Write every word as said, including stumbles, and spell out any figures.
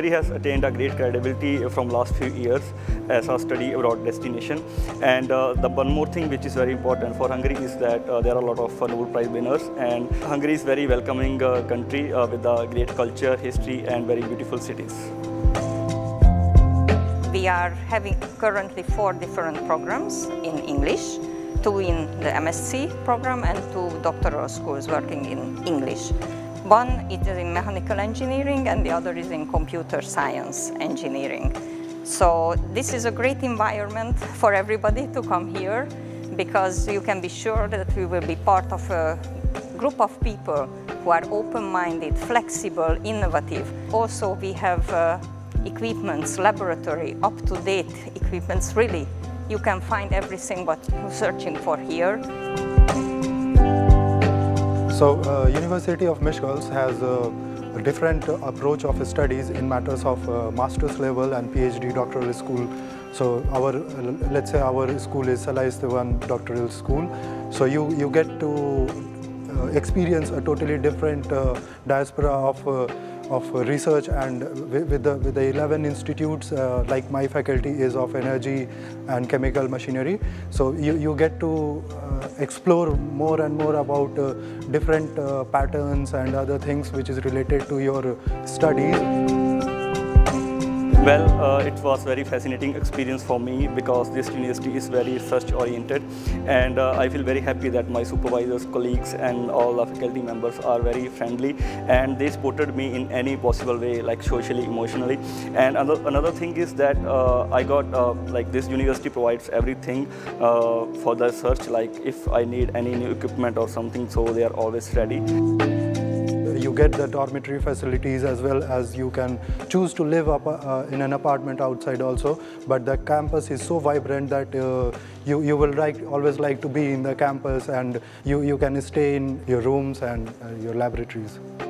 Hungary has attained a great credibility from last few years as a study abroad destination. And uh, the one more thing which is very important for Hungary is that uh, there are a lot of uh, Nobel Prize winners, and Hungary is very welcoming uh, country uh, with a great culture, history and very beautiful cities. We are having currently four different programs in English, two in the M S c program and two doctoral schools working in English. One is in mechanical engineering and the other is in computer science engineering. So this is a great environment for everybody to come here, because you can be sure that we will be part of a group of people who are open-minded, flexible, innovative. Also we have uh, equipments, laboratory, up-to-date equipments. Really, you can find everything what you're searching for here. So, uh, University of Miskolc has a, a different uh, approach of studies in matters of uh, master's level and PhD doctoral school. So, our uh, let's say our school is Salah Esteban Doctoral School. So, you you get to uh, experience a totally different uh, diaspora of. Uh, of research, and with the, with the eleven institutes, uh, like my faculty is of energy and chemical machinery. So you, you get to uh, explore more and more about uh, different uh, patterns and other things which is related to your studies. Well, uh, it was very fascinating experience for me, because this university is very research oriented, and uh, I feel very happy that my supervisors, colleagues and all the faculty members are very friendly, and they supported me in any possible way, like socially, emotionally. And another, another thing is that uh, I got, uh, like this university provides everything uh, for the research, like if I need any new equipment or something, so they are always ready. You get the dormitory facilities, as well as you can choose to live up, uh, in an apartment outside also. But the campus is so vibrant that uh, you, you will like, always like to be in the campus, and you, you can stay in your rooms and uh, your laboratories.